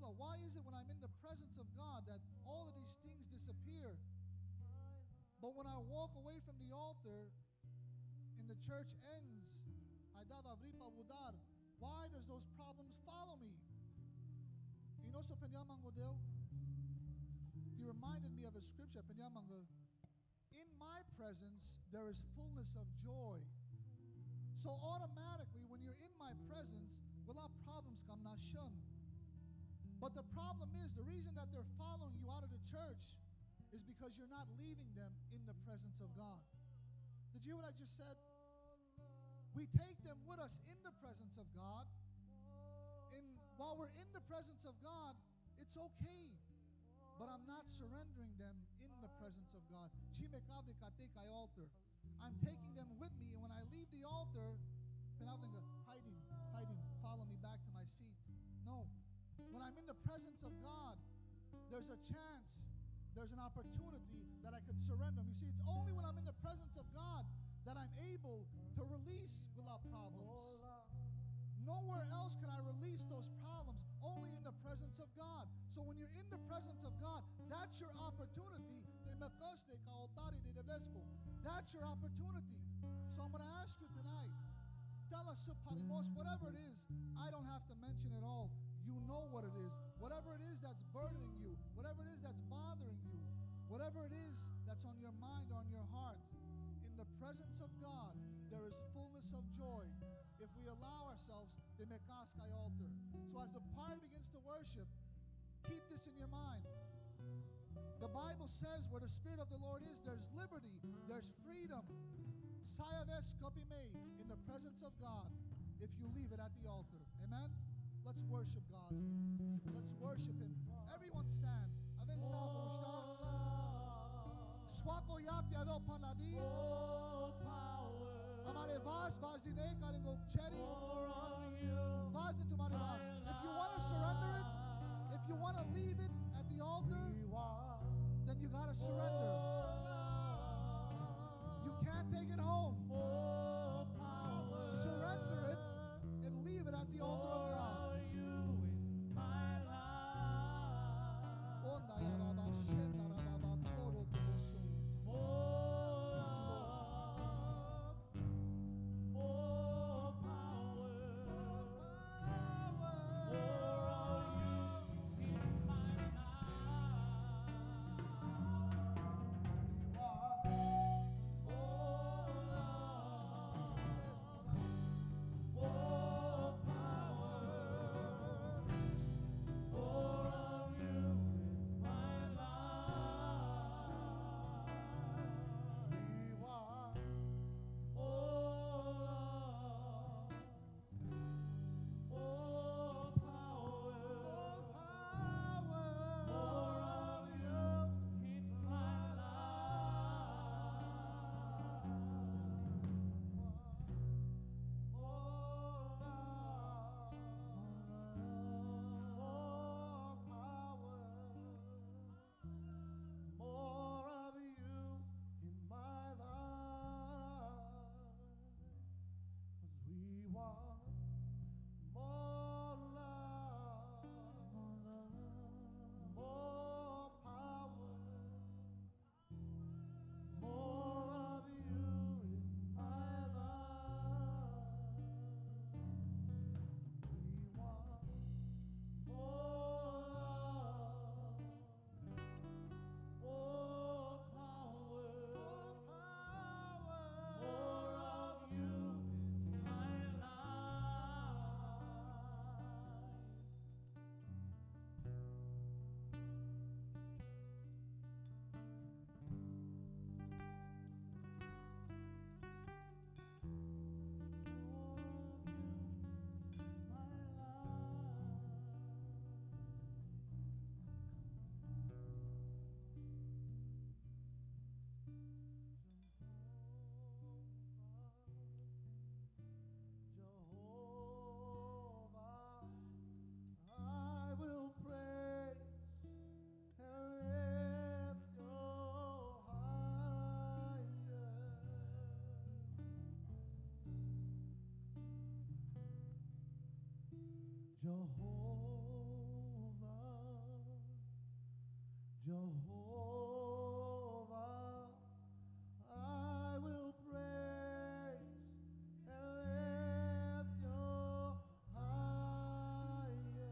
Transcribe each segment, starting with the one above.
Angela, why is it when I'm in the presence of God that all of these things disappear? But when I walk away from the altar and the church ends, why does those problems follow me? You know, so Penyamang Odell, he reminded me of a scripture, Penyamang, in my presence there is fullness of joy. So automatically, when you're in my presence, wala problems come na shun. But the problem is, the reason that they're following you out of the church is because you're not leaving them in the presence of God. Did you hear what I just said? We take them with us in the presence of God. And while we're in the presence of God, it's okay. But I'm not surrendering them in the presence of God. Altar. I'm taking them with me, and when I leave the altar, hiding, follow me back to my seat. No. When I'm in the presence of God, there's a chance, there's an opportunity that I could surrender them. You see, it's only when I'm in the presence of God that I'm able to release without problems. Nowhere else can I release those problems, only in the presence of God. So when you're in the presence of God, that's your opportunity. That's your opportunity. So I'm going to ask you tonight, tell us, whatever it is, I don't have to mention it all. You know what it is. Whatever it is that's burdening you, whatever it is that's bothering you, whatever it is that's on your mind or on your heart, in the presence of God, there is fullness of joy if we allow ourselves to make Mekaskai altar. So as the choir begins to worship, keep this in your mind. The Bible says where the Spirit of the Lord is, there's liberty, there's freedom. Sayaves kopime, in the presence of God, if you leave it at the altar. Amen? Let's worship God. Let's worship Him. Everyone stand. Aven sabo mustas. Swako yak diado panadi. Amare vas dine karingo cherry. Vas din tumare vas. If you want to surrender it, if you want to leave it at the altar, then you got to surrender. You can't take it home. Surrender it and leave it at the altar of God. Jehovah. Jehovah, I will praise and lift your higher.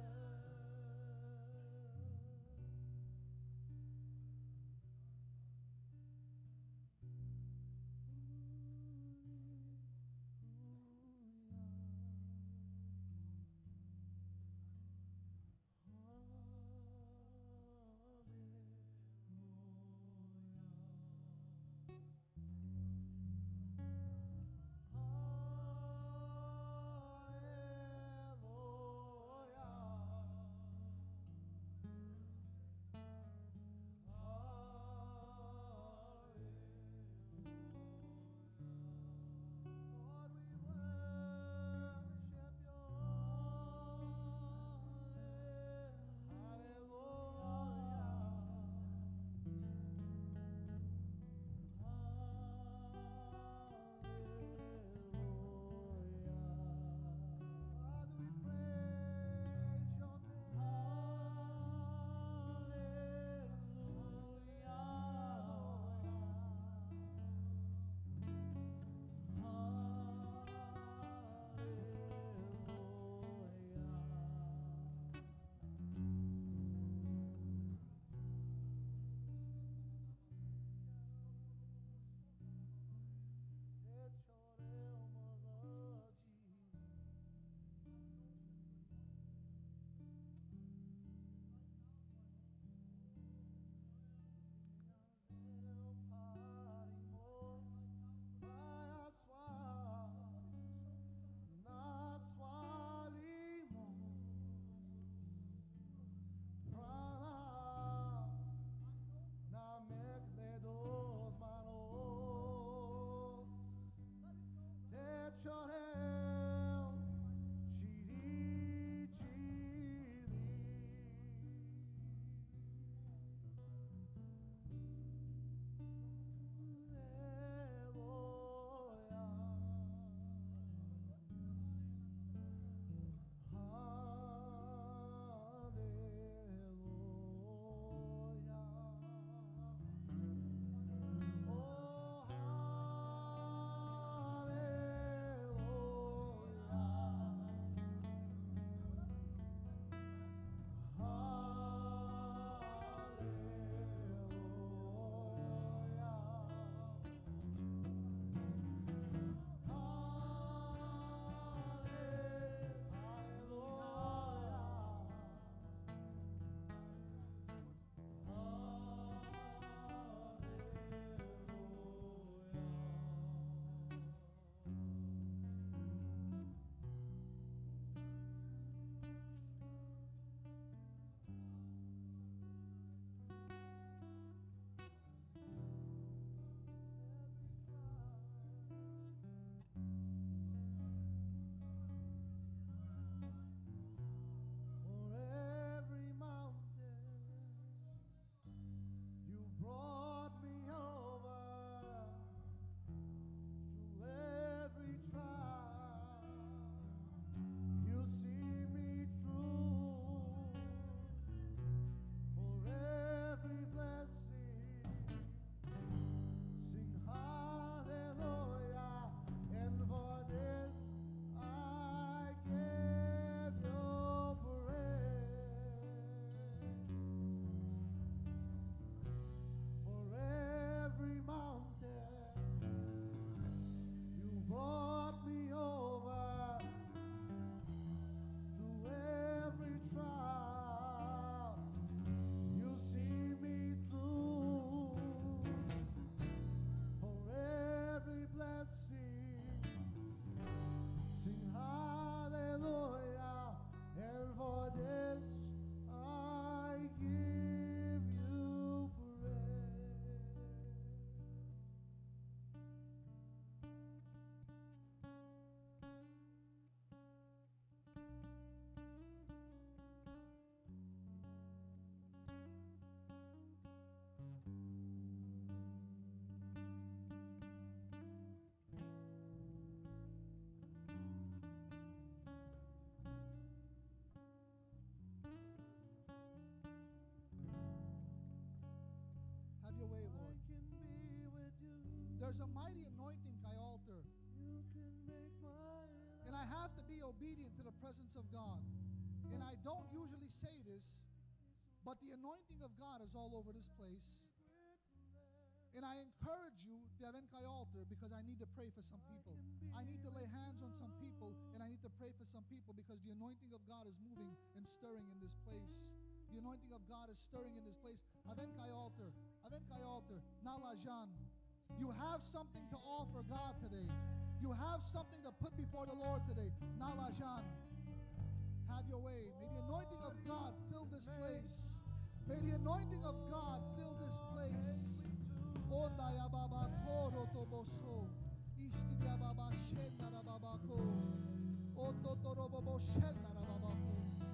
There's a mighty anointing, Kai altar. You can make my And I have to be obedient to the presence of God. And I don't usually say this, but the anointing of God is all over this place. And I encourage you, Devin Kai altar, because I need to pray for some people. I need to lay hands on some people, and I need to pray for some people because the anointing of God is moving and stirring in this place. The anointing of God is stirring in this place. Aven Kai altar, Nala Jan. You have something to offer God today. You have something to put before the Lord today. Nala Jan. Have your way. May the anointing of God fill this place. May the anointing of God fill this place. Onda ya baba koro toboso. Ishti ya baba shenda ra baba ko. Oto toro bobo shenda ra baba ko.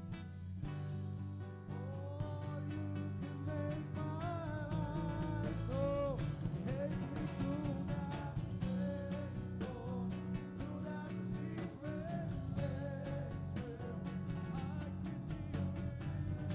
Oh, you can make my life so. Take me to that place, Lord, to that secret place where I can be with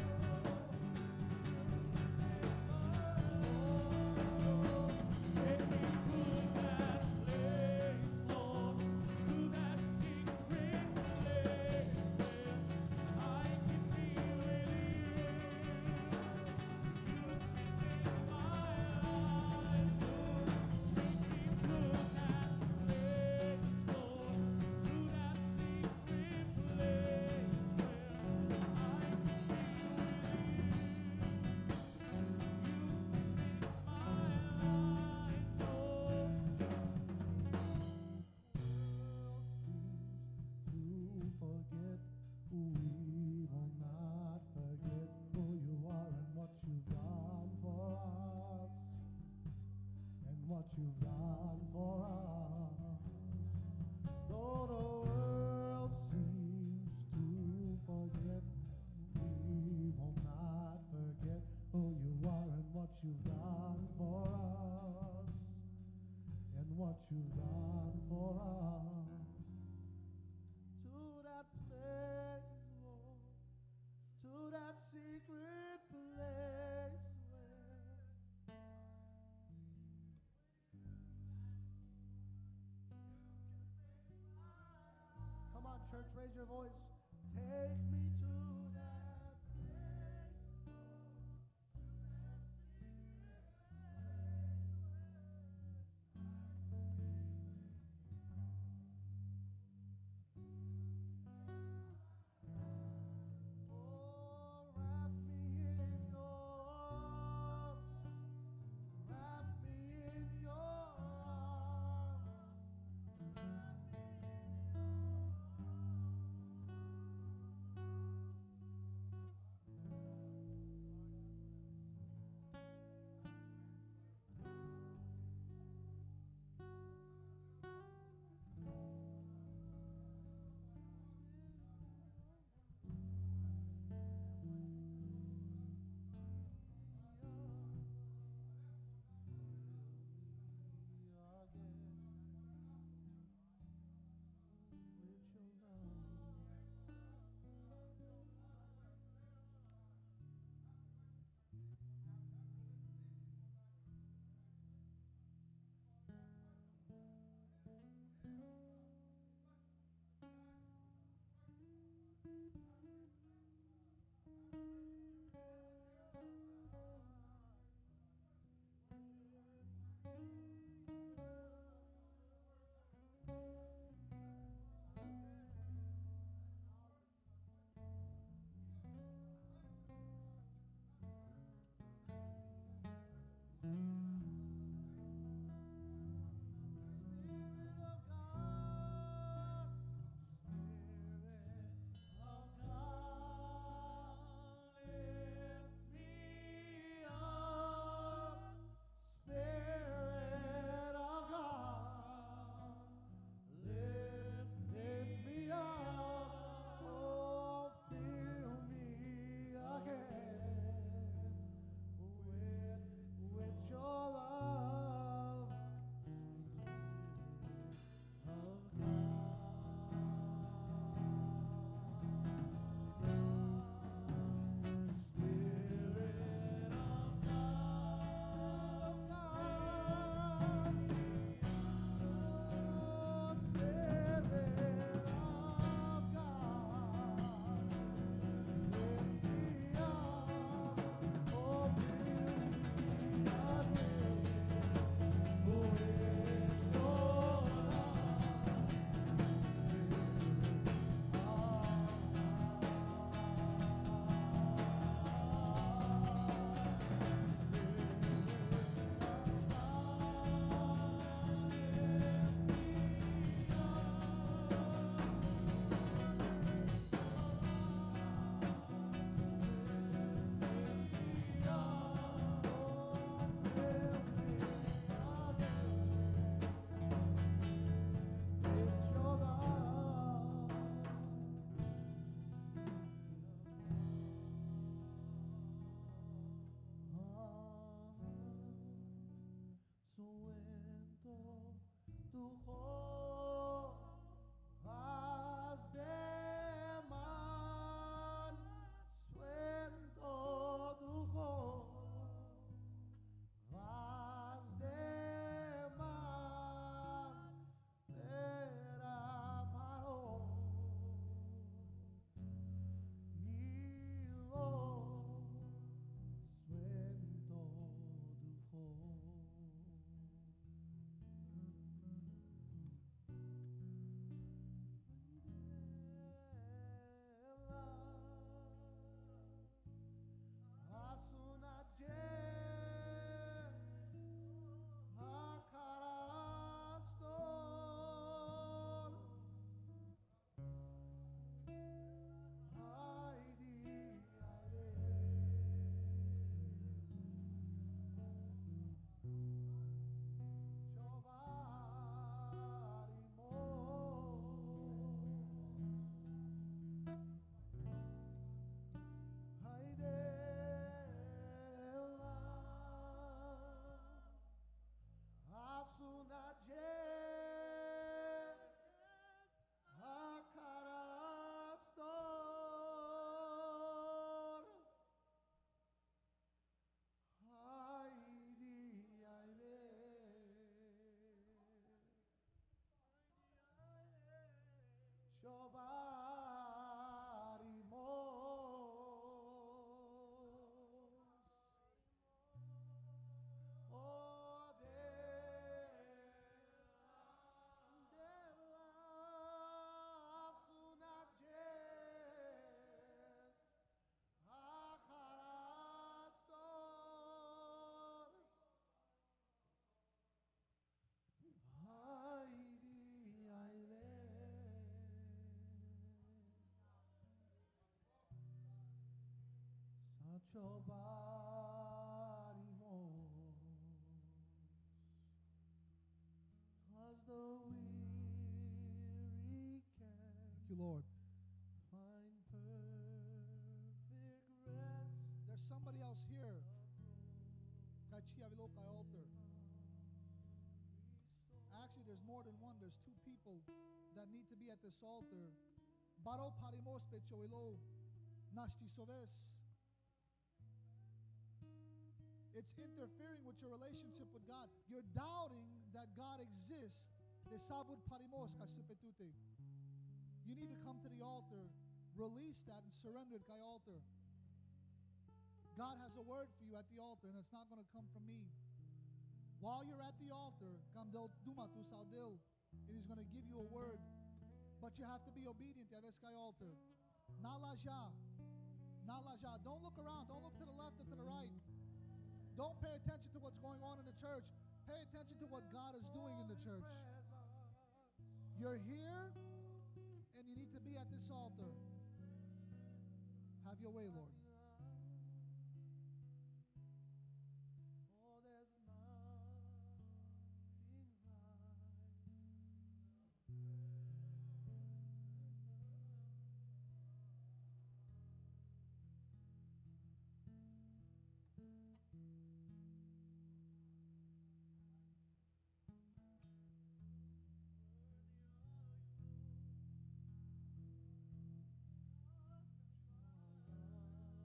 what you've done for us. Though the world seems to forget, we will not forget who you are and what you've done for us, and what you've done for us. To that place, Lord, to that secret place. Come on, church, raise your voice. Take me to that place, oh, wrap me in your arms. Wrap me in your arms. your body moves, 'cause the weary can Thank you, Lord. find perfect rest. There's somebody else here. Kachia Vilokai altar. Actually, there's more than one. There's two people that need to be at this altar. Baro parimos pecho ilo nashti soves. It's interfering with your relationship with God. You're doubting that God exists. Desabud parimos kasupetute. You need to come to the altar, release that, and surrender it kay altar. God has a word for you at the altar, and it's not going to come from me. While you're at the altar, kamdel dumatu saudil, it is going to give you a word. But you have to be obedient to this kay altar. Nalaja. Nalaja. Don't look around. Don't look to the left or to the right. Don't pay attention to what's going on in the church. Pay attention to what God is doing in the church. You're here, and you need to be at this altar. Have your way, Lord. Oh, there's nothing like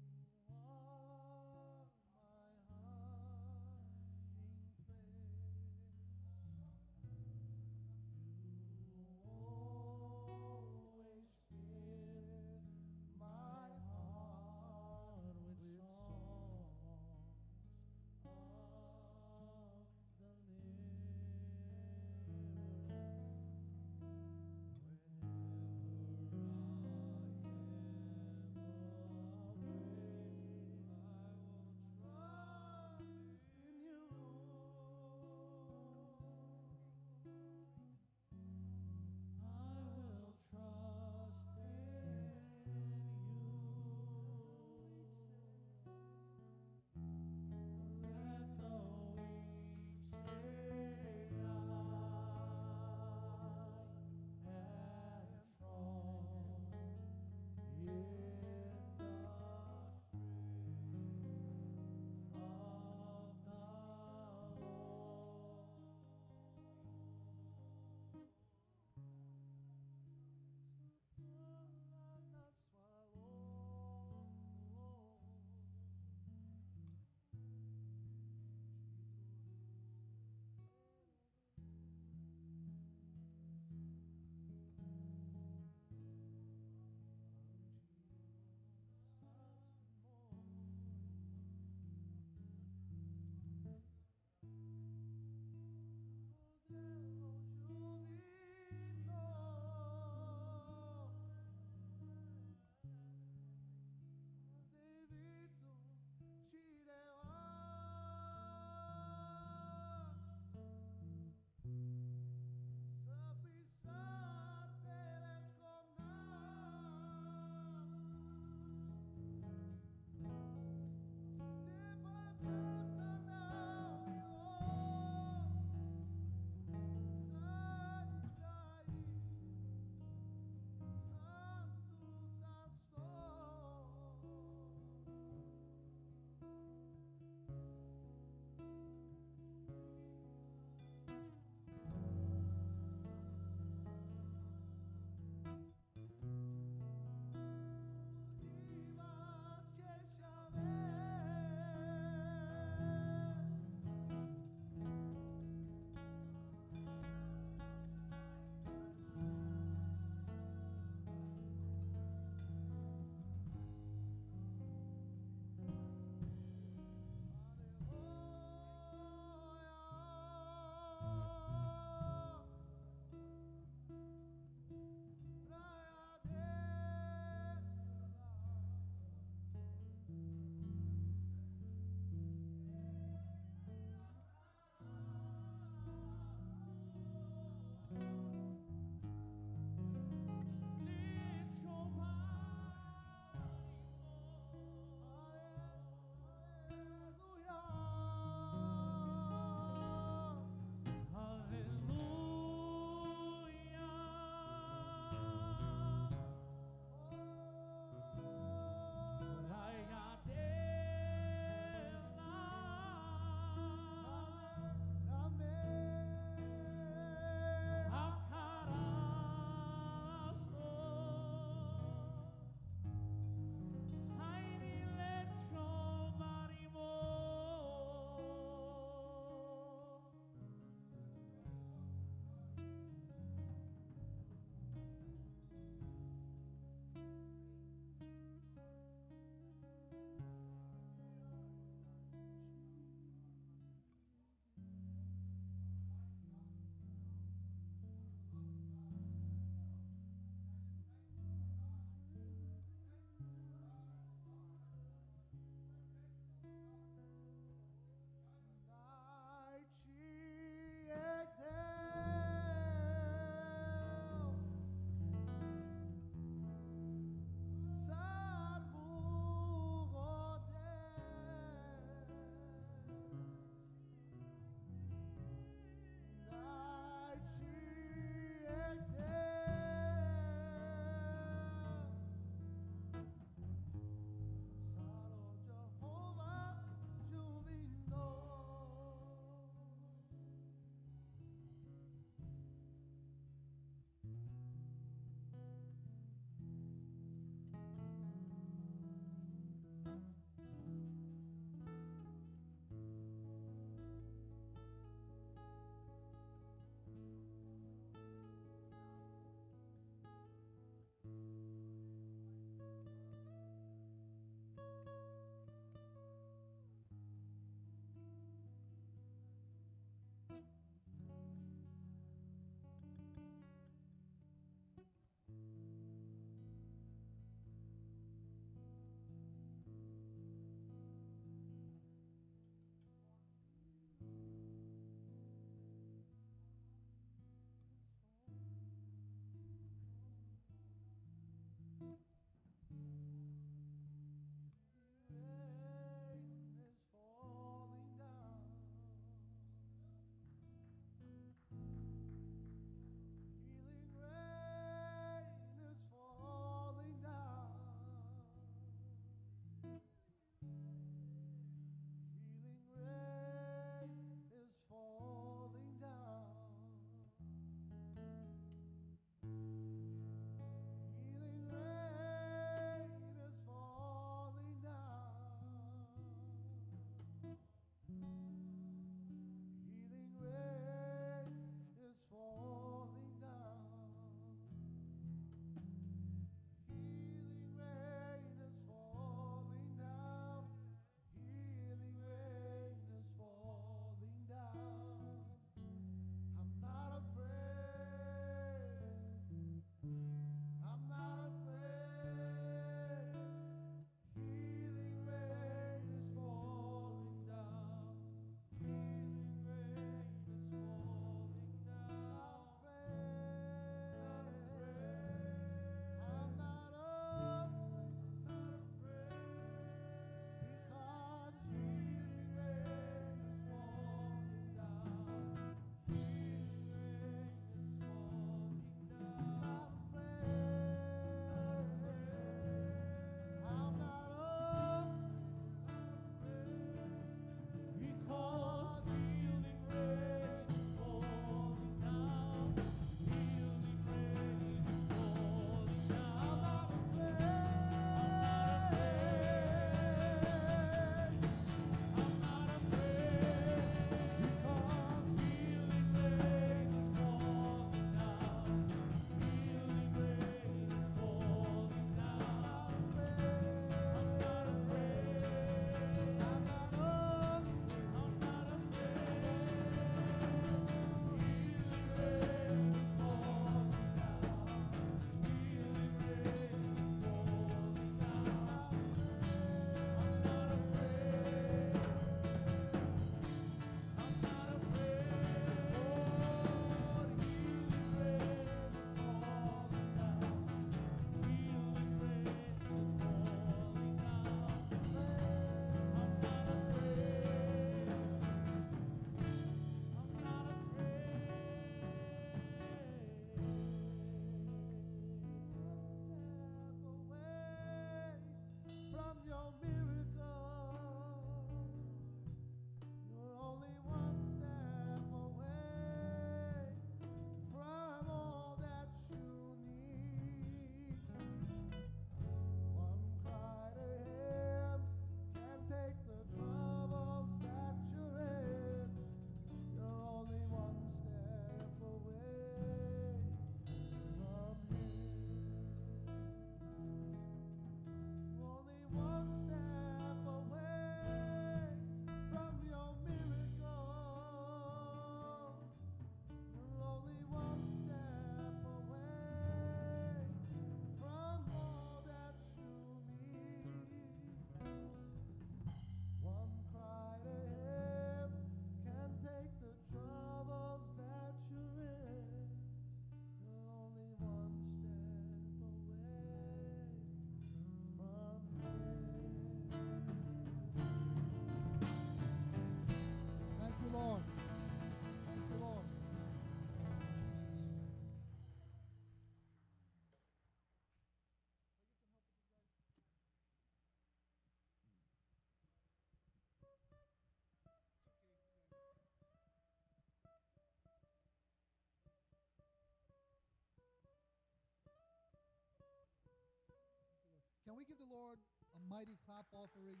we give the Lord a mighty clap offering?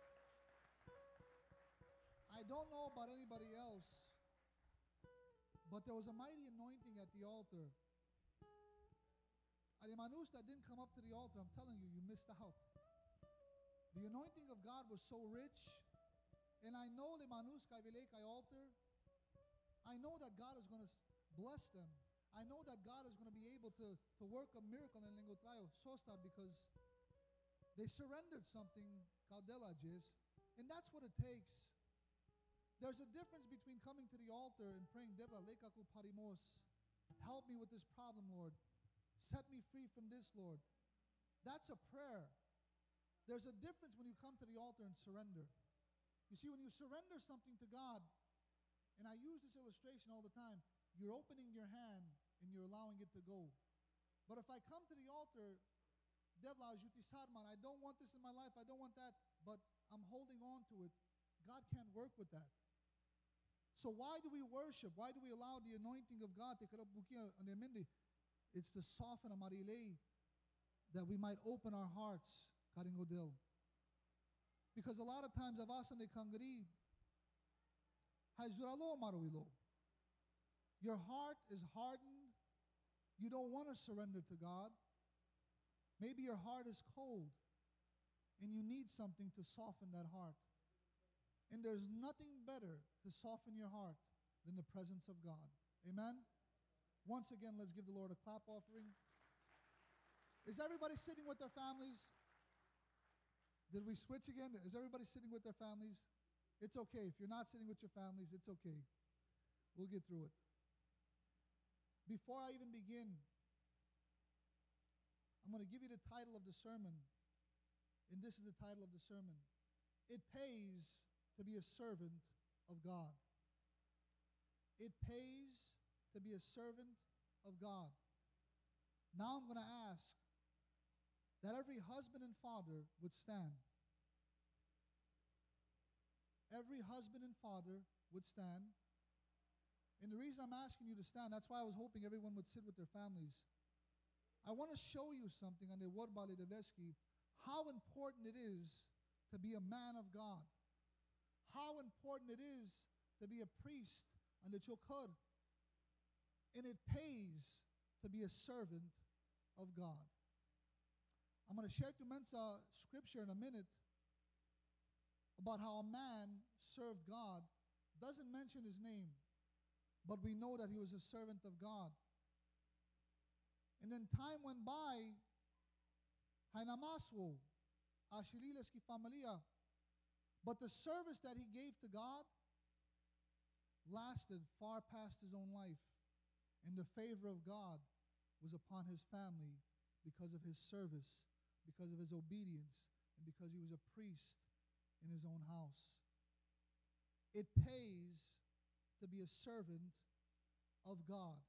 I don't know about anybody else, but there was a mighty anointing at the altar. Alimanus that didn't come up to the altar, I'm telling you, you missed out. The anointing of God was so rich. And I know Limanus Kaivilekay altar, I know that God is going to bless them. I know that God is going to be able to work a miracle in Lingotrayo, Sostar, because they surrendered something, Caldela Jis, and that's what it takes. There's a difference between coming to the altar and praying, Debla Lekaku Parimos, help me with this problem, Lord. Set me free from this, Lord. That's a prayer. There's a difference when you come to the altar and surrender. You see, when you surrender something to God, and I use this illustration all the time, you're opening your hand and you're allowing it to go. But if I come to the altar, Devla Juti Sarman, I don't want this in my life, I don't want that, but I'm holding on to it, God can't work with that. So why do we worship? Why do we allow the anointing of God? It's to soften a marilei, that we might open our hearts, Karingodil. Because a lot of times avasan de kangri, Haizuralo maruilo. Your heart is hardened. You don't want to surrender to God. Maybe your heart is cold and you need something to soften that heart. And there's nothing better to soften your heart than the presence of God. Amen? Once again, let's give the Lord a clap offering. Is everybody sitting with their families? Did we switch again? Is everybody sitting with their families? It's okay. If you're not sitting with your families, it's okay. We'll get through it. Before I even begin, I'm going to give you the title of the sermon. And this is the title of the sermon. It pays to be a servant of God. It pays to be a servant of God. Now I'm going to ask that every husband and father would stand. Every husband and father would stand. And the reason I'm asking you to stand, that's why I was hoping everyone would sit with their families. I want to show you something on the Wordbali Deveski, how important it is to be a man of God. How important it is to be a priest on the Chokor. And it pays to be a servant of God. I'm going to share to Mensa scripture in a minute about how a man served God. Doesn't mention his name, but we know that he was a servant of God. And then time went by, Hainamaswo, Ashililes ki familia, but the service that he gave to God lasted far past his own life. And the favor of God was upon his family because of his service, because of his obedience, and because he was a priest in his own house. It pays to be a servant of God.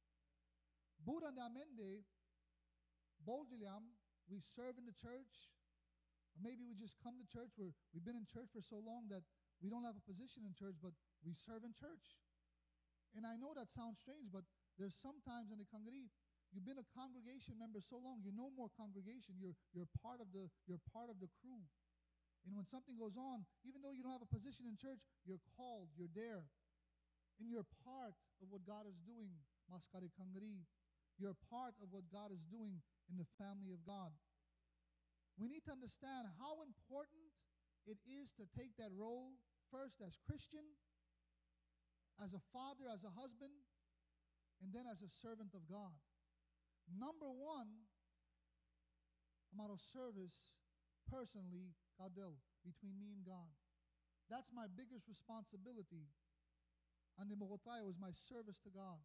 Burandamende, Boldiliam, we serve in the church, or maybe we just come to church where we've been in church for so long that we don't have a position in church, but we serve in church. And I know that sounds strange, but there's sometimes in the Kangri, you've been a congregation member so long, you know more congregation, you're part of the crew. And when something goes on, even though you don't have a position in church, you're called, you're there. And you're part of what God is doing, Maskari Kangri. You're part of what God is doing in the family of God. We need to understand how important it is to take that role, first as Christian, as a father, as a husband, and then as a servant of God. Number one, amount of service, personally, Kadel, between me and God. That's my biggest responsibility. And the Mogotayo is my service to God.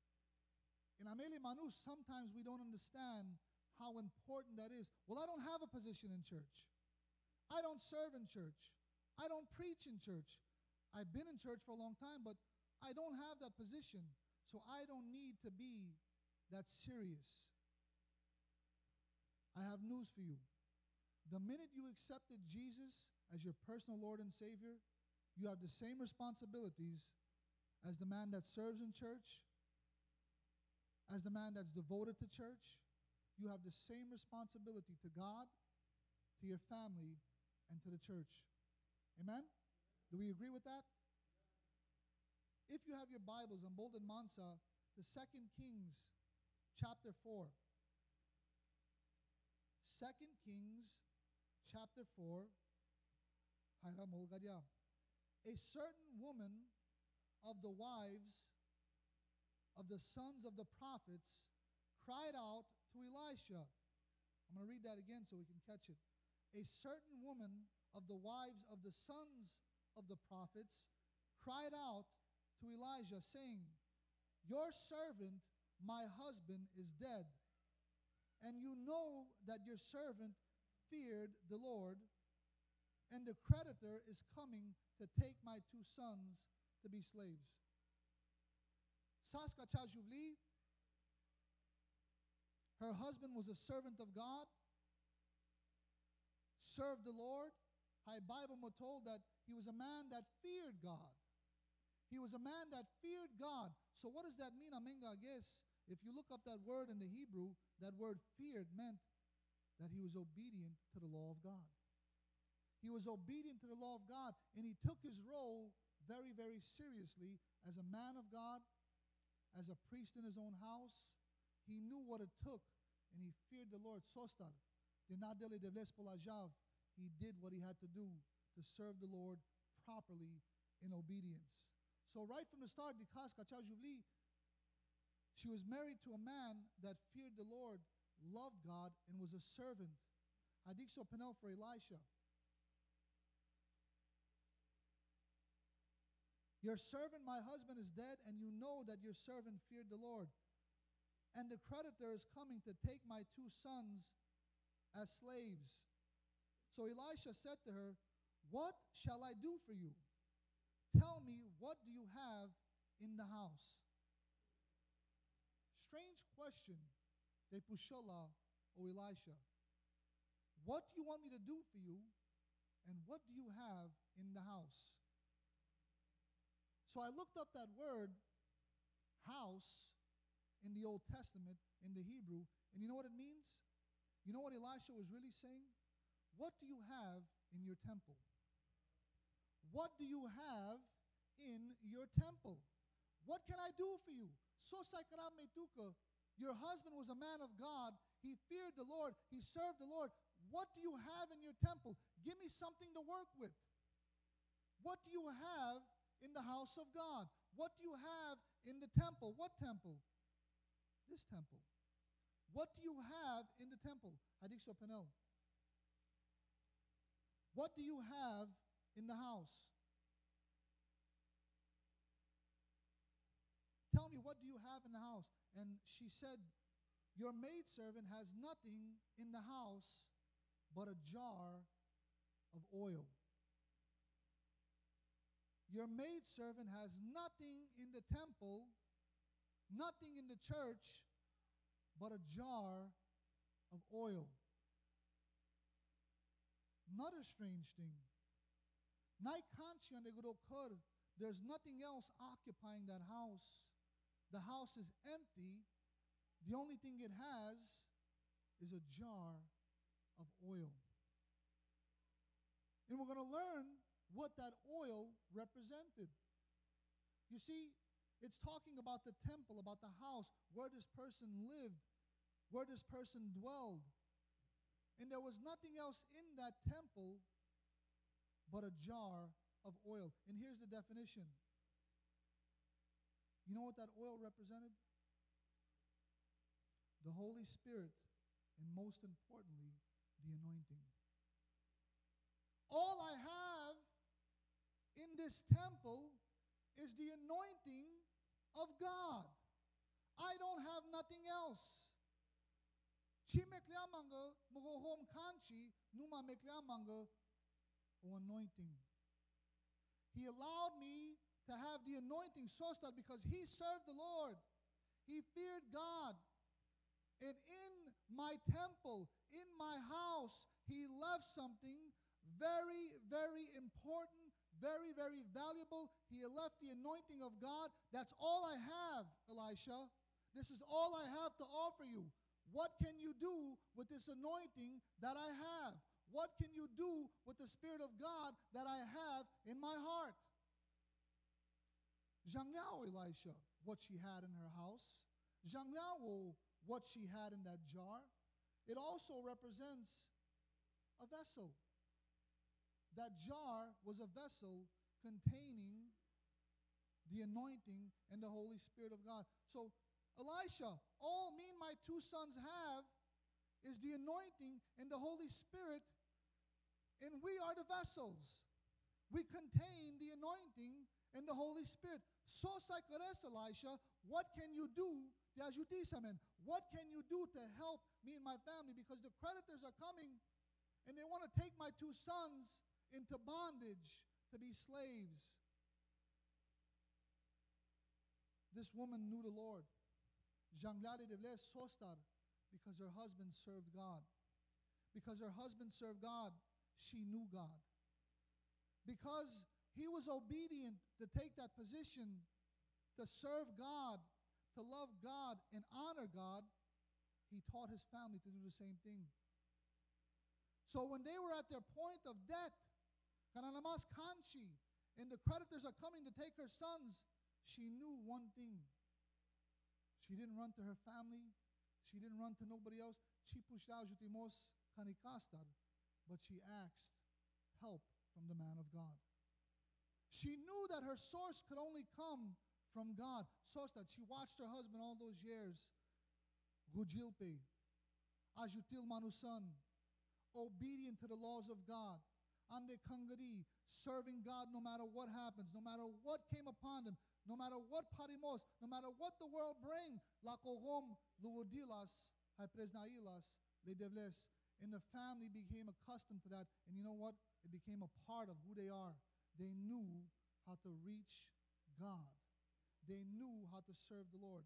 In Ameli Manu, sometimes we don't understand how important that is. Well, I don't have a position in church. I don't serve in church. I don't preach in church. I've been in church for a long time, but I don't have that position. So I don't need to be that serious. I have news for you. The minute you accepted Jesus as your personal Lord and Savior, you have the same responsibilities as the man that serves in church, as the man that's devoted to church. You have the same responsibility to God to your family, and to the church. Amen? Do we agree with that? If you have your Bibles, unbolded Mansa, to 2 Kings chapter 4. 2 Kings chapter 4. A certain woman of the wives of the sons of the prophets cried out to Elisha. I'm going to read that again so we can catch it. A certain woman of the wives of the sons of the prophets cried out to Elijah, saying, Your servant, my husband, is dead, and you know that your servant feared the Lord, and the creditor is coming to take my 2 sons to be slaves. Saska Chajuvli, her husband was a servant of God, served the Lord. High Bible was told that he was a man that feared God. He was a man that feared God. So what does that mean, Amenga? I guess if you look up that word in the Hebrew, that word feared meant that he was obedient to the law of God. He was obedient to the law of God, and he took his role very, very seriously as a man of God, as a priest in his own house. He knew what it took, and he feared the Lord. Sostar, denadele devles polajav. He did what he had to do to serve the Lord properly in obedience. So right from the start, she was married to a man that feared the Lord, loved God, and was a servant. Hadikso Penel for Elisha. Your servant, my husband, is dead, and you know that your servant feared the Lord. And the creditor is coming to take my 2 sons as slaves. So Elisha said to her, What shall I do for you? Tell me, what do you have in the house? Strange question. De Pushola, O Elisha. What do you want me to do for you? And what do you have in the house? So I looked up that word, house, in the Old Testament, in the Hebrew, and you know what it means? You know what Elisha was really saying? What do you have in your temple? What do you have in your temple? What can I do for you? Your husband was a man of God. He feared the Lord. He served the Lord. What do you have in your temple? Give me something to work with. What do you have in the house of God? What do you have in the temple? What temple? This temple. What do you have in the temple? Hadikso Penel. What do you have in the house? Tell me, what do you have in the house? And she said, Your maidservant has nothing in the house but a jar of oil. Your maidservant has nothing in the temple, nothing in the church, but a jar of oil. Another strange thing. There's nothing else occupying that house. The house is empty. The only thing it has is a jar of oil. And we're going to learn what that oil represented. You see, it's talking about the temple, about the house, where this person lived, where this person dwelled. And there was nothing else in that temple but a jar of oil. And here's the definition. You know what that oil represented? The Holy Spirit, and most importantly, the anointing. All I have in this temple is the anointing of God. I don't have nothing else. Chimekliamanga mugohom kanchi numa mekliamanga anointing. He allowed me to have the anointing sostat because he served the Lord. He feared God. And in my temple, in my house, he left something very, very important, very, very valuable. He left the anointing of God. That's all I have, Elisha. This is all I have to offer you. What can you do with this anointing that I have? What can you do with the Spirit of God that I have in my heart? Zhang Elisha, what she had in her house. Zhang what she had in that jar. It also represents a vessel. That jar was a vessel containing the anointing and the Holy Spirit of God. So, Elisha, all me and my two sons have is the anointing and the Holy Spirit, and we are the vessels. We contain the anointing and the Holy Spirit. So saikares, Elisha, what can you do? What can you do to help me and my family? Because the creditors are coming, and they want to take my two sons into bondage to be slaves. This woman knew the Lord. Janglade devle sostar, because her husband served God. Because her husband served God, she knew God. Because he was obedient to take that position, to serve God, to love God, and honor God, he taught his family to do the same thing. So when they were at their point of debt, kananamas kanchi, and the creditors are coming to take her sons, she knew one thing. She didn't run to her family. She didn't run to nobody else. She pushed out jutimos kanikastar, but she asked help from the man of God. She knew that her source could only come from God. So that she watched her husband all those years, Gujilpe, Ajutil Manusan, obedient to the laws of God, Ande Kangari, serving God no matter what happens, no matter what came upon them, no matter what parimos, no matter what the world bring, la kogom luodilas, hypresnailas, le devles, and the family became accustomed to that. And you know what? It became a part of who they are. They knew how to reach God. They knew how to serve the Lord.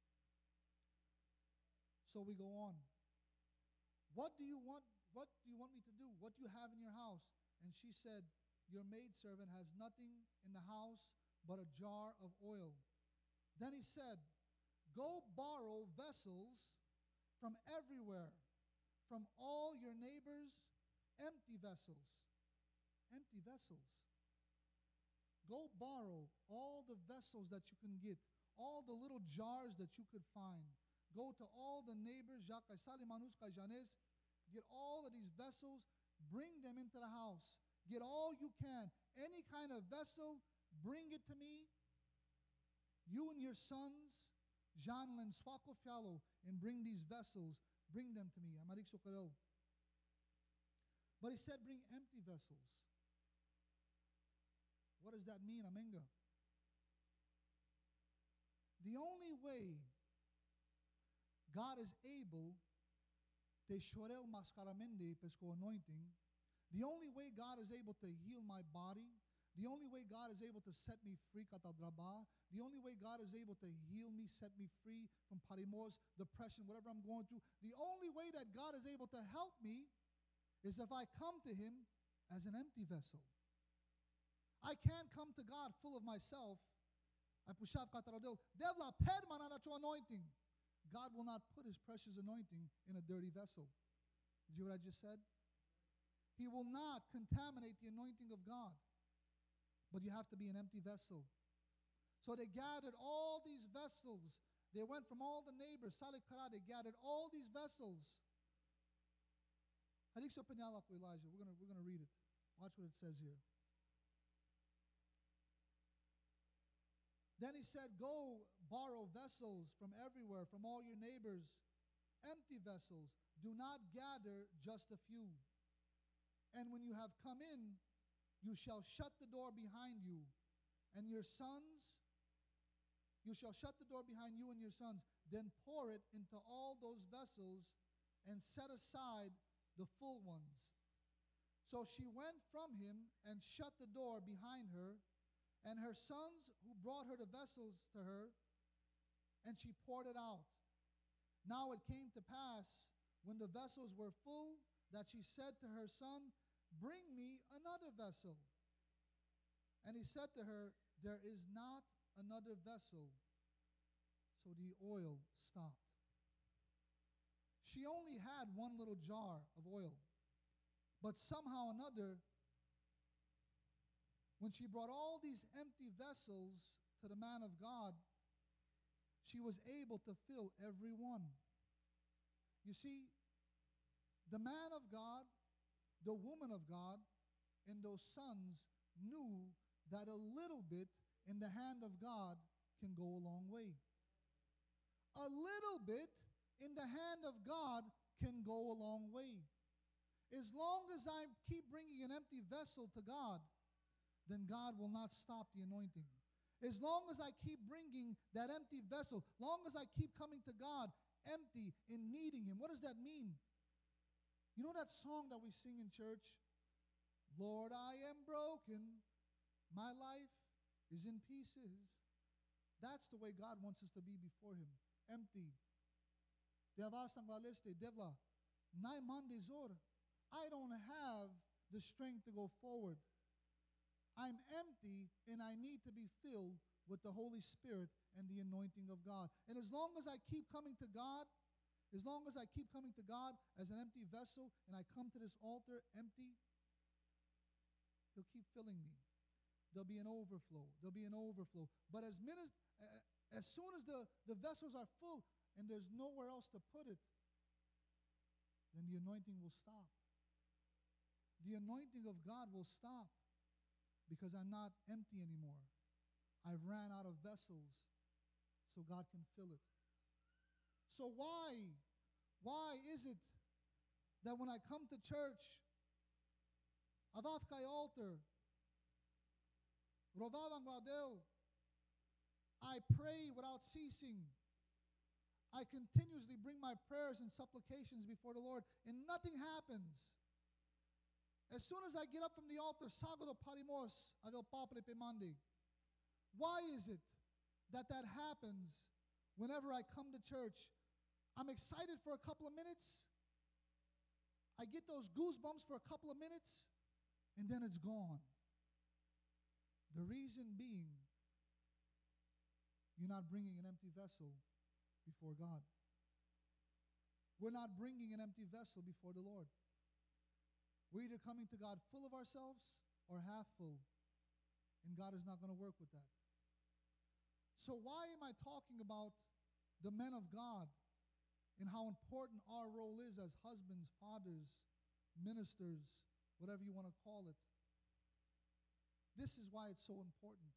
So we go on. What do you want? What do you want me to do? What do you have in your house? And she said, your maidservant has nothing in the house but a jar of oil. Then he said, go borrow vessels from everywhere, from all your neighbors, empty vessels. Empty vessels. Go borrow all the vessels that you can get, all the little jars that you could find. Go to all the neighbors, get all of these vessels, bring them into the house. Get all you can. Any kind of vessel, bring it to me. You and your sons, Janlin, Swako Fialo, and bring these vessels, bring them to me. But he said, bring empty vessels. What does that mean, Amenga? The only way God is able, te shorel mascaramende pesco anointing, the only way God is able to heal my body, the only way God is able to set me free, katadraba, the only way God is able to heal me, set me free from parimos, depression, whatever I'm going through, the only way that God is able to help me is if I come to him as an empty vessel. I can't come to God full of myself. Anointing. God will not put his precious anointing in a dirty vessel. Did you hear what I just said? He will not contaminate the anointing of God. But you have to be an empty vessel. So they gathered all these vessels. They went from all the neighbors. They gathered all these vessels. Elijah. We're gonna read it. Watch what it says here. Then he said, go borrow vessels from everywhere, from all your neighbors, empty vessels. Do not gather just a few. And when you have come in, you shall shut the door behind you, and your sons, you shall shut the door behind you and your sons. Then pour it into all those vessels and set aside the full ones. So she went from him and shut the door behind her, and her sons who brought her the vessels to her, and she poured it out. Now it came to pass, when the vessels were full, that she said to her son, bring me another vessel. And he said to her, there is not another vessel. So the oil stopped. She only had one little jar of oil. But somehow or another, when she brought all these empty vessels to the man of God, she was able to fill every one. You see, the man of God, the woman of God, and those sons knew that a little bit in the hand of God can go a long way. A little bit in the hand of God can go a long way. As long as I keep bringing an empty vessel to God, then God will not stop the anointing. As long as I keep bringing that empty vessel, long as I keep coming to God empty and needing Him. What does that mean? You know that song that we sing in church? Lord, I am broken. My life is in pieces. That's the way God wants us to be before Him. Empty. Devla, I don't have the strength to go forward. I'm empty and I need to be filled with the Holy Spirit and the anointing of God. And as long as I keep coming to God, as long as I keep coming to God as an empty vessel and I come to this altar empty, He'll keep filling me. There'll be an overflow. There'll be an overflow. But as soon as the vessels are full and there's nowhere else to put it, then the anointing will stop. The anointing of God will stop because I'm not empty anymore. I've ran out of vessels so God can fill it. So why is it that when I come to church, Avavkai altar, Rovav Angladel, I pray without ceasing. I continuously bring my prayers and supplications before the Lord, and nothing happens. As soon as I get up from the altar, Sagado Parimos, Avel Papre Pemandi. Why is it that happens whenever I come to church? I'm excited for a couple of minutes. I get those goosebumps for a couple of minutes, and then it's gone. The reason being, you're not bringing an empty vessel before God. We're not bringing an empty vessel before the Lord. We're either coming to God full of ourselves or half full, and God is not going to work with that. So why am I talking about the men of God and how important our role is as husbands, fathers, ministers, whatever you want to call it? This is why it's so important.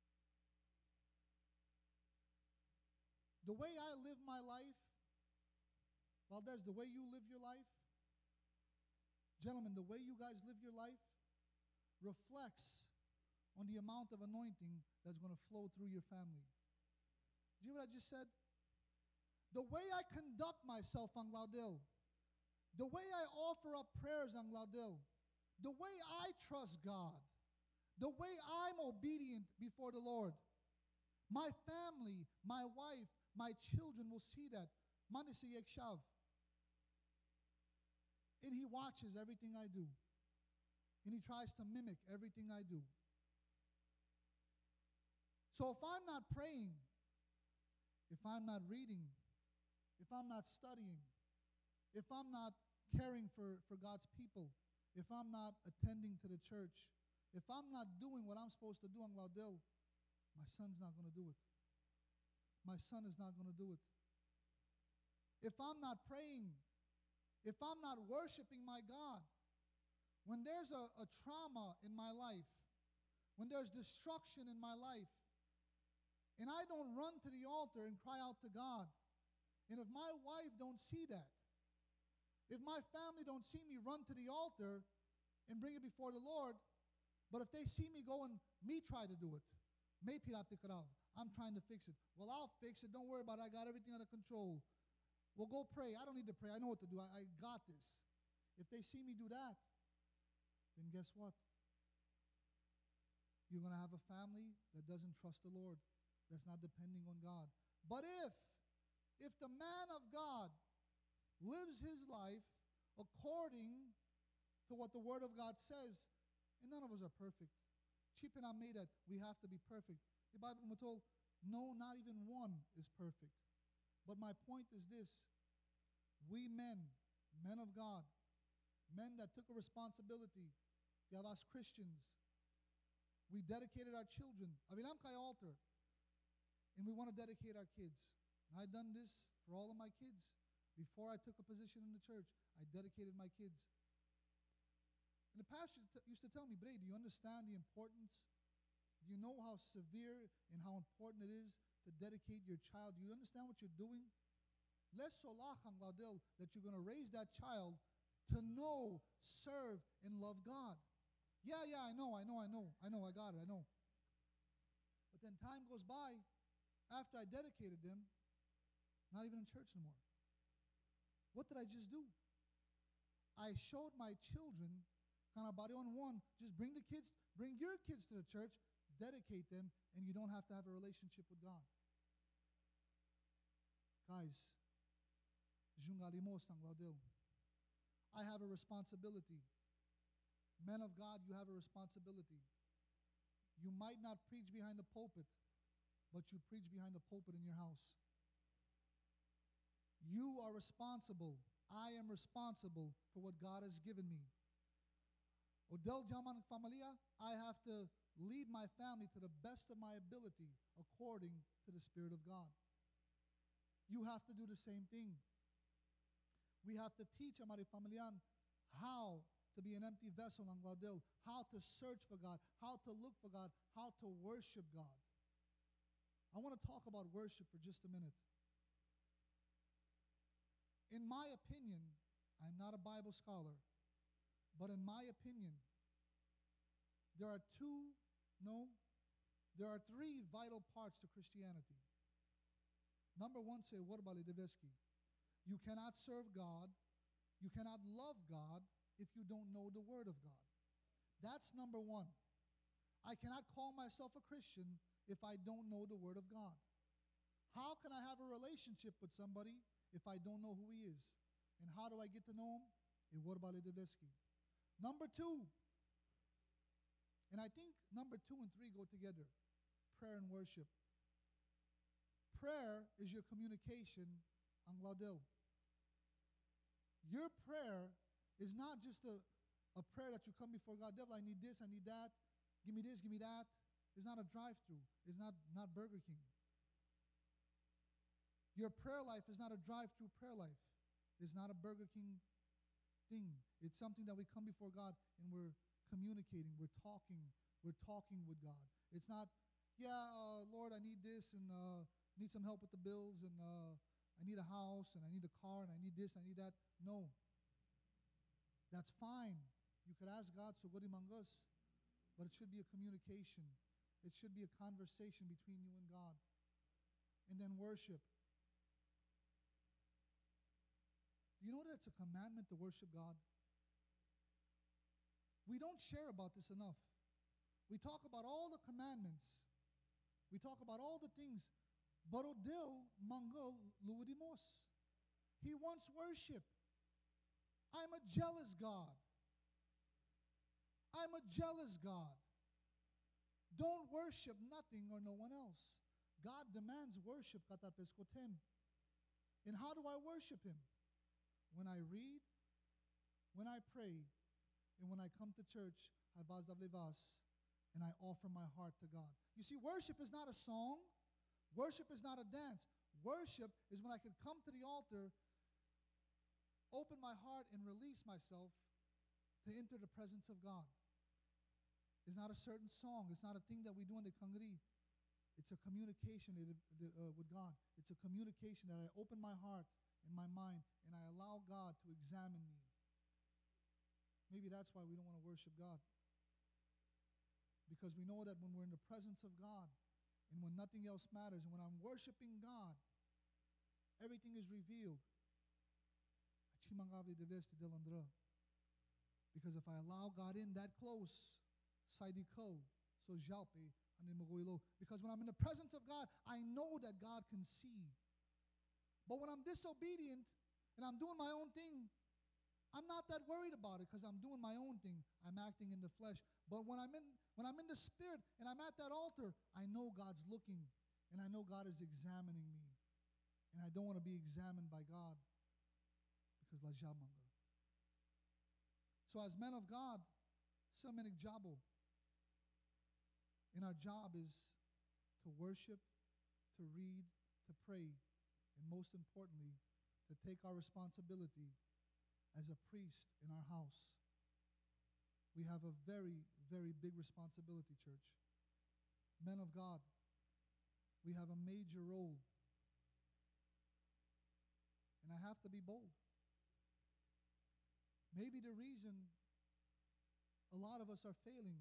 The way I live my life, Valdez, the way you live your life, gentlemen, the way you guys live your life reflects on the amount of anointing that's going to flow through your family. Do you hear what I just said? The way I conduct myself on Laudil, the way I offer up prayers on Laudil, the way I trust God, the way I'm obedient before the Lord, my family, my wife, my children will see that. Manisi Yekshav. And he watches everything I do. And he tries to mimic everything I do. So if I'm not praying, if I'm not reading, if I'm not studying, if I'm not caring for God's people, if I'm not attending to the church, if I'm not doing what I'm supposed to do on Laudil, my son's not going to do it. My son is not going to do it. If I'm not praying, if I'm not worshiping my God, when there's a trauma in my life, when there's destruction in my life, and I don't run to the altar and cry out to God, and if my wife don't see that, if my family don't see me run to the altar and bring it before the Lord, but if they see me go and me try to do it, maybe I'm trying to fix it. Well, I'll fix it. Don't worry about it. I got everything under control. Well, go pray. I don't need to pray. I know what to do. I got this. If they see me do that, then guess what? You're going to have a family that doesn't trust the Lord, that's not depending on God. But if the man of God lives his life according to what the Word of God says, and none of us are perfect. Chipina made that we have to be perfect. The Bible was told, no, not even one is perfect. But my point is this: we men of God, men that took a responsibility. You have us Christians. We dedicated our children. Avilam kay altar. And we want to dedicate our kids. And I've done this for all of my kids. Before I took a position in the church, I dedicated my kids. And the pastor used to tell me, Bray, do you understand the importance? Do you know how severe and how important it is to dedicate your child? Do you understand what you're doing? Less solachang laudil that you're going to raise that child to know, serve, and love God. Yeah, I know, I got it, I know. But then time goes by, after I dedicated them, not even in church anymore. What did I just do? I showed my children, kind of body on one, just bring your kids to the church, dedicate them, and you don't have to have a relationship with God. Guys, I have a responsibility. Men of God, you have a responsibility. You might not preach behind the pulpit, but you preach behind the pulpit in your house. You are responsible. I am responsible for what God has given me. Odell Jaman Familia, I have to lead my family to the best of my ability according to the Spirit of God. You have to do the same thing. We have to teach Amari Familian how to be an empty vessel on Gladil, how to search for God, how to look for God, how to worship God. I want to talk about worship for just a minute. In my opinion, I'm not a Bible scholar, but in my opinion, there are three vital parts to Christianity. Number one, say, what about Ledeveski? You cannot serve God, you cannot love God if you don't know the Word of God. That's number one. I cannot call myself a Christian if I don't know the Word of God. How can I have a relationship with somebody if I don't know who he is? And how do I get to know him? And what about Ledeveski? Number two, and I think number 2 and 3 go together, prayer and worship. Prayer is your communication on Laudil. Your prayer is not just a prayer that you come before God, devil, I need this, I need that, give me this, give me that. It's not a drive-through. It's not Burger King. Your prayer life is not a drive-through prayer life. It's not a Burger King thing. It's something that we come before God and we're communicating, we're talking with God. It's not, Lord, I need this and need some help with the bills and I need a house and I need a car and I need this, I need that. No. That's fine. You could ask God, so good among us, but it should be a communication. It should be a conversation between you and God. And then worship. Do you know that it's a commandment to worship God? We don't share about this enough. We talk about all the commandments. We talk about all the things. Barodil Mangol Luidimos. He wants worship. I'm a jealous God. I'm a jealous God. Don't worship nothing or no one else. God demands worship, katapeskotem. And how do I worship him? When I read, when I pray, and when I come to church, and I offer my heart to God. You see, worship is not a song. Worship is not a dance. Worship is when I can come to the altar, open my heart, and release myself to enter the presence of God. It's not a certain song. It's not a thing that we do in the Kangri. It's a communication with God. It's a communication that I open my heart and my mind, and I allow God to examine me. Maybe that's why we don't want to worship God. Because we know that when we're in the presence of God, and when nothing else matters, and when I'm worshiping God, everything is revealed. Because if I allow God in that close, because when I'm in the presence of God, I know that God can see. But when I'm disobedient and I'm doing my own thing, I'm not that worried about it because I'm doing my own thing. I'm acting in the flesh. But when I'm in the Spirit and I'm at that altar, I know God's looking and I know God is examining me. And I don't want to be examined by God because la jamanga. So as men of God, samanik jabo. And our job is to worship, to read, to pray, and most importantly, to take our responsibility as a priest in our house. We have a very, very big responsibility, church. Men of God, we have a major role. And I have to be bold. Maybe the reason a lot of us are failing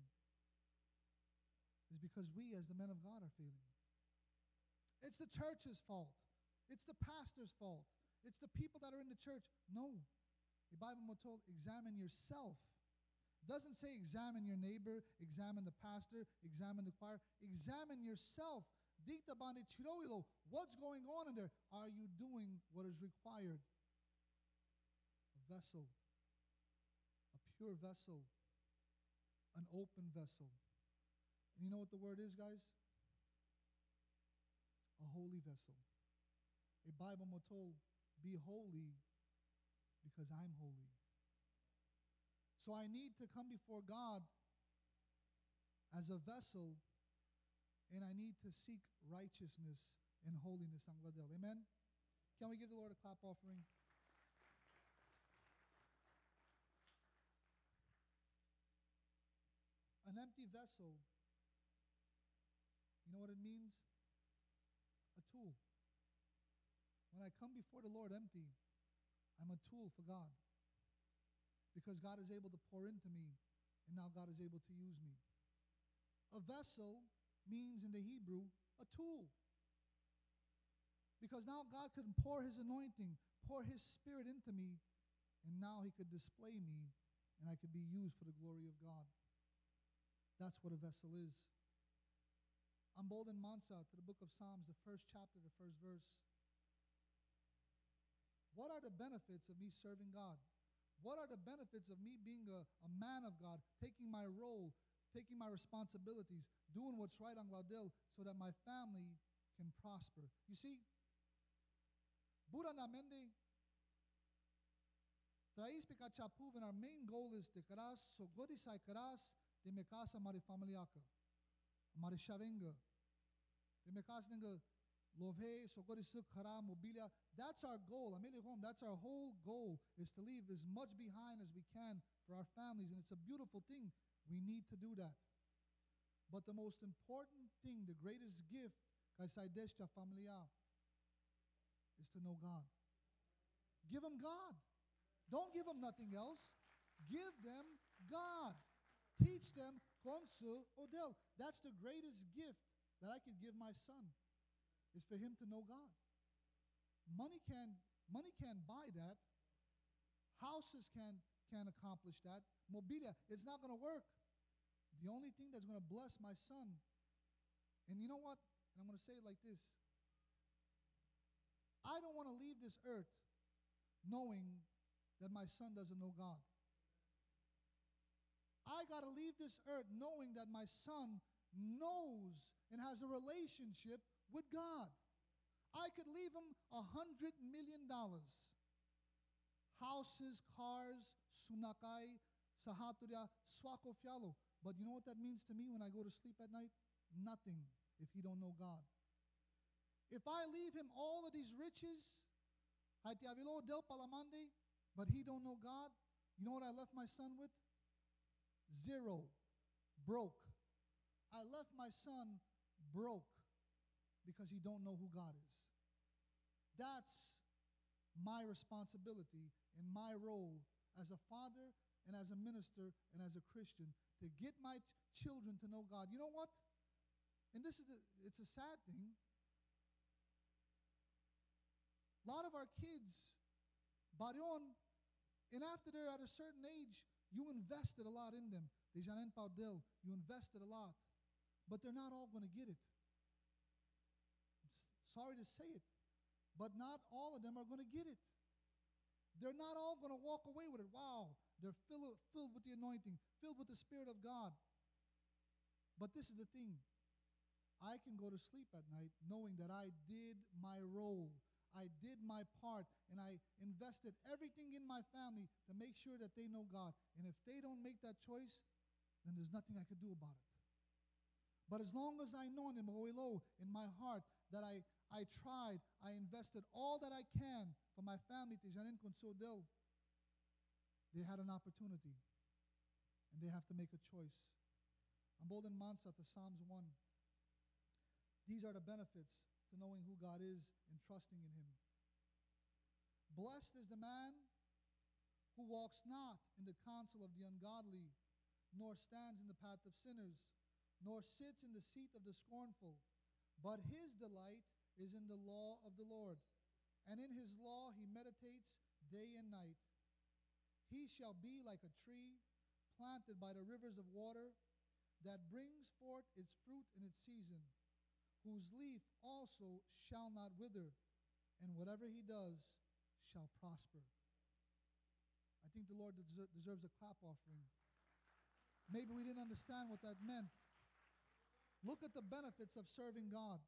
is because we, as the men of God, are failing. It's the church's fault. It's the pastor's fault. It's the people that are in the church. No. The Bible told, examine yourself. It doesn't say examine your neighbor, examine the pastor, examine the choir. Examine yourself. What's going on in there? Are you doing what is required? A vessel, a pure vessel, an open vessel. And you know what the word is, guys? A holy vessel. A Bible told, be holy because I'm holy. So I need to come before God as a vessel, and I need to seek righteousness and holiness on Gladel. Amen? Can we give the Lord a clap offering? An empty vessel, you know what it means? A tool. When I come before the Lord empty, I'm a tool for God. Because God is able to pour into me, and now God is able to use me. A vessel means in the Hebrew, a tool. Because now God could pour his anointing, pour his spirit into me, and now he could display me, and I could be used for the glory of God. That's what a vessel is. I'm bold in Mansa to the book of Psalms, the first chapter, the first verse. What are the benefits of me serving God? What are the benefits of me being a man of God, taking my role, taking my responsibilities, doing what's right on Gladel so that my family can prosper? You see, Buddha Namende, Trais Pikachapuv, and our main goal is to karas, so godisai karas, de mekasa mari familiaka, mari shavenga, de mekasninga. Love, Sogorisuk, Kara, Mobilia. That's our goal. That's our whole goal, is to leave as much behind as we can for our families. And it's a beautiful thing. We need to do that. But the most important thing, the greatest gift, is to know God. Give them God. Don't give them nothing else. Give them God. Teach them Konsu Odel. That's the greatest gift that I could give my son. Is for him to know God. Money can buy that. Houses can accomplish that. Mobilia, it's not going to work. The only thing that's going to bless my son, and you know what? And I'm going to say it like this. I don't want to leave this earth knowing that my son doesn't know God. I got to leave this earth knowing that my son knows and has a relationship with God. I could leave him $100 million. Houses, cars, sunakai, sahaturia, swako fialo. But you know what that means to me when I go to sleep at night? Nothing if he don't know God. If I leave him all of these riches, del palamande, but he don't know God, you know what I left my son with? Zero. Broke. I left my son broke. Because he don't know who God is. That's my responsibility and my role as a father and as a minister and as a Christian, to get my children to know God. You know what? And it's a sad thing. A lot of our kids, Barion, and after they're at a certain age, you invested a lot in them. Dejanen Paudel, you invested a lot. But they're not all going to get it. Sorry to say it, but not all of them are going to get it. They're not all going to walk away with it. Wow, they're filled with the anointing, filled with the Spirit of God. But this is the thing. I can go to sleep at night knowing that I did my role. I did my part, and I invested everything in my family to make sure that they know God. And if they don't make that choice, then there's nothing I could do about it. But as long as I know in my heart that I tried, I invested all that I can for my family, Tijanin Consodil, they had an opportunity. And they have to make a choice. Ambolden Mansa to Psalms 1. These are the benefits to knowing who God is and trusting in Him. Blessed is the man who walks not in the counsel of the ungodly, nor stands in the path of sinners, nor sits in the seat of the scornful. But his delight is in the law of the Lord, and in his law he meditates day and night. He shall be like a tree planted by the rivers of water, that brings forth its fruit in its season, whose leaf also shall not wither, and whatever he does shall prosper. I think the Lord deserves a clap offering. Maybe we didn't understand what that meant. Look at the benefits of serving God.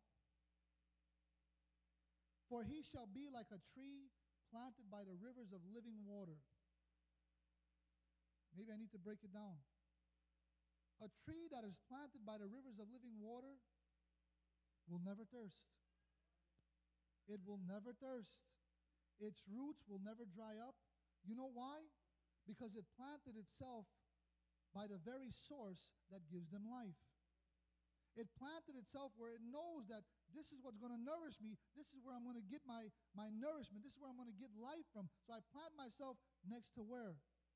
For he shall be like a tree planted by the rivers of living water. Maybe I need to break it down. A tree that is planted by the rivers of living water will never thirst. It will never thirst. Its roots will never dry up. You know why? Because it planted itself by the very source that gives them life. It planted itself where it knows that this is what's going to nourish me. This is where I'm going to get my nourishment. This is where I'm going to get life from. So I plant myself next to where?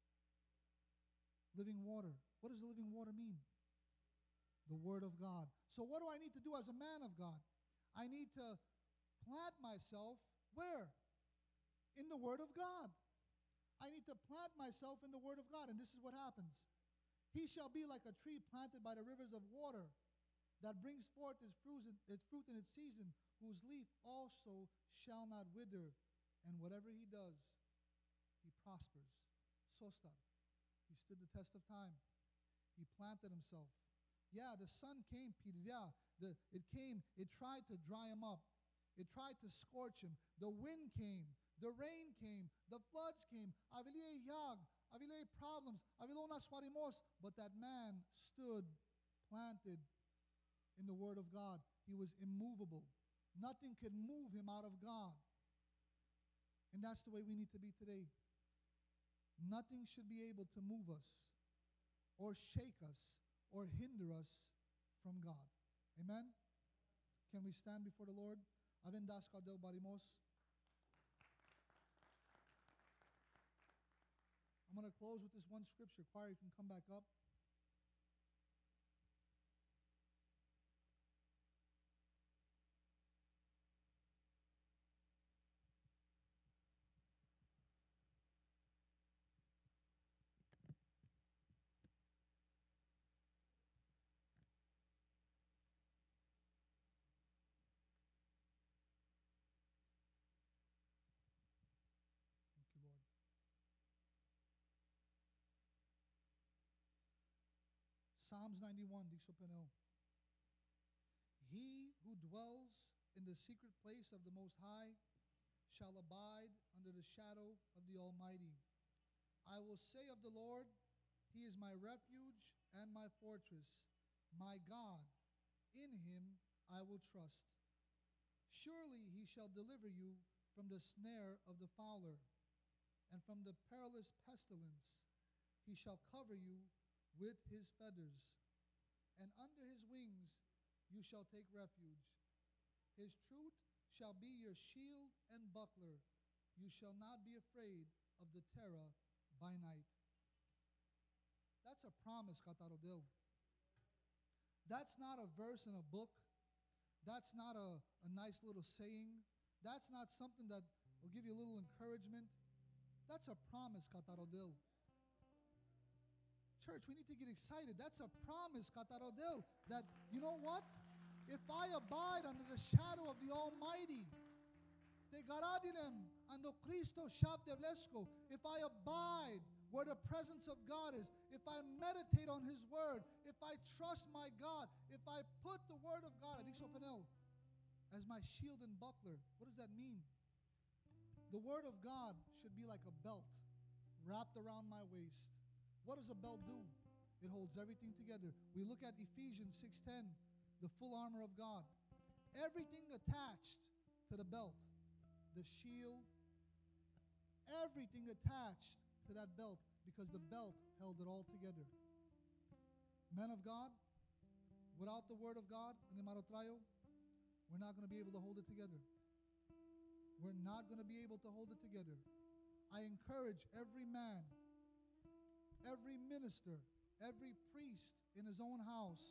Living water. What does the living water mean? The Word of God. So what do I need to do as a man of God? I need to plant myself where? In the Word of God. I need to plant myself in the Word of God. And this is what happens. He shall be like a tree planted by the rivers of water, that brings forth its fruit in its season, whose leaf also shall not wither, and whatever he does, he prospers. Sostar. He stood the test of time. He planted himself. Yeah, the sun came, Peter. Yeah, it came. It tried to dry him up. It tried to scorch him. The wind came. The rain came. The floods came. Avile yag. Avile problems. Avilo naswarimos. But that man stood planted in the Word of God. He was immovable. Nothing could move him out of God. And that's the way we need to be today. Nothing should be able to move us or shake us or hinder us from God. Amen? Can we stand before the Lord? Avendas kadel barimos. I'm going to close with this one scripture. Choir, you can come back up. Thank you, Lord. Psalms 91, Disopenel. He who dwells in the secret place of the Most High shall abide under the shadow of the Almighty. I will say of the Lord, He is my refuge and my fortress, my God. In Him I will trust. Surely He shall deliver you from the snare of the fowler and from the perilous pestilence. He shall cover you with His feathers, and under His wings you shall take refuge. His truth shall be your shield and buckler. You shall not be afraid of the terror by night. That's a promise, Katarodil. That's not a verse in a book. That's not a nice little saying. That's not something that will give you a little encouragement. That's a promise, Katarodil. Church, we need to get excited. That's a promise, Katarodil, that, you know what? If I abide under the shadow of the Almighty, if I abide where the presence of God is, if I meditate on His Word, if I trust my God, if I put the Word of God, as my shield and buckler, what does that mean? The word of God should be like a belt wrapped around my waist. What does a belt do? It holds everything together. We look at Ephesians 6:10, the full armor of God. Everything attached to the belt, the shield, everything attached to that belt, because the belt held it all together. Men of God, without the word of God, we're not going to be able to hold it together. We're not going to be able to hold it together. I encourage every man, every minister, every priest in his own house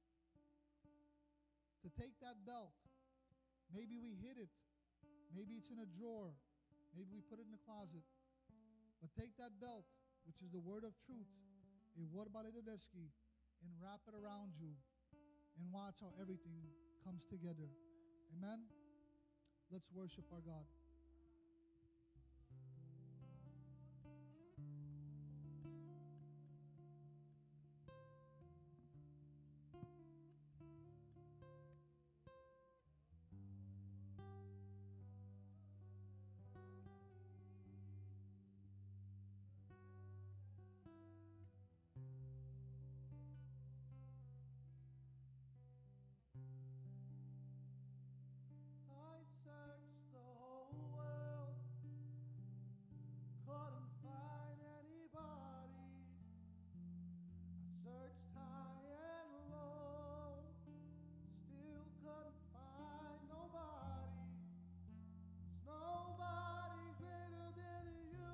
to take that belt. Maybe we hid it. Maybe it's in a drawer. Maybe we put it in the closet. But take that belt, which is the word of truth, and wrap it around you and watch how everything comes together. Amen? Let's worship our God. I searched the whole world, couldn't find anybody. I searched high and low, still couldn't find nobody. There's nobody greater than you.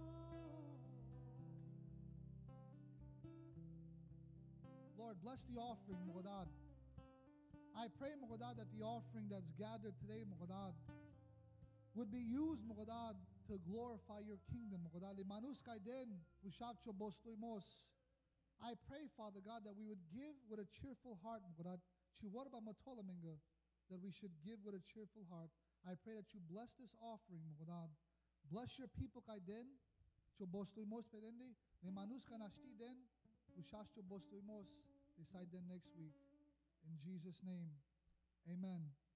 Lord, bless the offering, Mogadad. I pray, Mogadad, that the offering that's gathered today, Mogadad, would be used, Mogadad, to glorify your kingdom, Mogadad. I pray, Father God, that we would give with a cheerful heart, Mogadad. That we should give with a cheerful heart. I pray that you bless this offering, Mogadad. Bless your people, Kaiden. Decide then next week. In Jesus' name, amen.